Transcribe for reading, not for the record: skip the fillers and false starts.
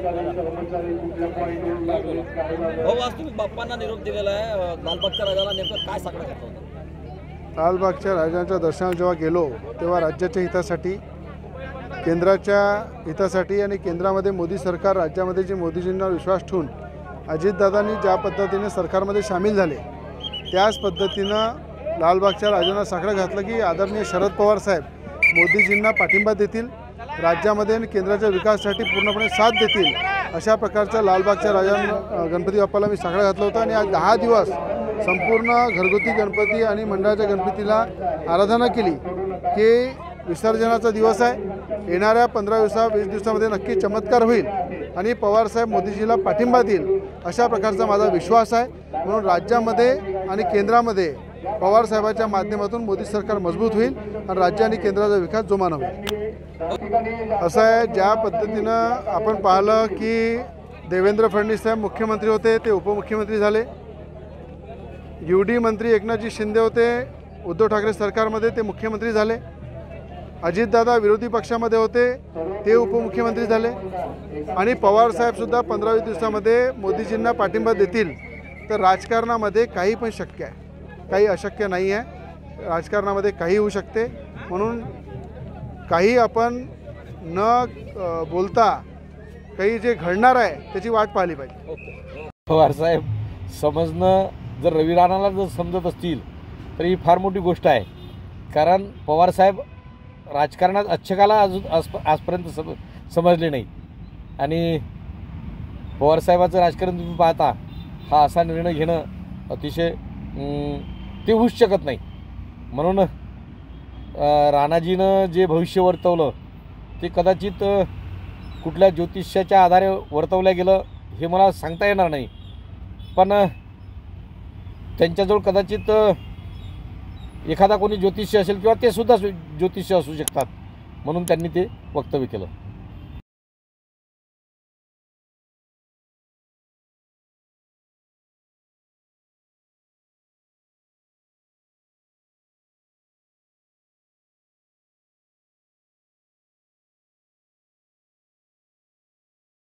हो, आज तुम्ही बाप्पांना निरोप दिलेला आहे, लालबागच्या राजाला नेमकं काय सांगणं घातलं होतं? लालबागच्या राजांच्या दर्शनाला जेव्हा गेलो तेव्हा राज्याच्या हितासाठी, केंद्राच्या हितासाठी आणि केंद्रामध्ये मोदी सरकार, राज्यामध्ये जे मोदीजींना विश्वास ठेवून अजितदादांनी ज्या पद्धतीने सरकारमध्ये सामील झाले त्याच पद्धतीनं लालबागच्या राजांना साकडं घातलं की आदरणीय शरद पवार साहेब मोदीजींना पाठिंबा देतील, राज्यामध्ये आणि केंद्राच्या विकासासाठी पूर्णपणे साथ देतील, अशा प्रकारचा लालबागच्या राजांना गणपती बाप्पाला मी साकडं घातलं होतं। आणि आज 10 दिवस संपूर्ण घरगुती गणपती आणि मंडळाच्या गणपतीला आराधना केली की विसर्जनाचा दिवस आहे, येणाऱ्या 15 20 दिवसामध्ये नक्की चमत्कार होईल आणि पवारसाहेब मोदीजीला पाठिंबा देईल अशा प्रकारचा माझा विश्वास आहे। म्हणून राज्यामध्ये आणि केंद्रामध्ये पवारसाहेबांच्या माध्यमातून मोदी सरकार मजबूत होईल आणि राज्य आणि केंद्राचा विकास जोमानं होईल। असं आहे, ज्या पद्धतीनं आपण पाहिलं की देवेंद्र फडणवीस साहेब मुख्यमंत्री होते, ते उपमुख्यमंत्री झाले, UD मंत्री एकनाथजी शिंदे होते, उद्धव ठाकरे सरकारमध्ये ते मुख्यमंत्री झाले, अजितदादा विरोधी पक्षामध्ये होते, ते उपमुख्यमंत्री झाले आणि पवारसाहेबसुद्धा 15-20 दिवसामध्ये मोदीजींना पाठिंबा देतील। तर राजकारणामध्ये काही पण शक्य आहे, काही अशक्य नाही आहे, राजकारणामध्ये काही होऊ शकते। म्हणून काही आपण न बोलता काही जे घडणार आहे त्याची वाट पाहिली पाहिजे। पवारसाहेब समजणं जर रवी राणाला जर समजत असतील तर ही फार मोठी गोष्ट आहे, कारण पवारसाहेब राजकारणात अच्छकाला आजपर्यंत समजले नाही आणि पवारसाहेबाचं राजकारण तुम्ही पाहता, हा असा निर्णय घेणं अतिशय ते होऊच शकत नाही। म्हणून राणाजीनं जे भविष्य वर्तवलं ते कदाचित कुठल्या ज्योतिष्याच्या आधारे वर्तवलं गेलं हे मला सांगता येणार नाही, पण त्यांच्याजवळ कदाचित एखादा कोणी ज्योतिष्य असेल किंवा ते सुद्धा ज्योतिष्य असू शकतात, म्हणून त्यांनी ते वक्तव्य केलं।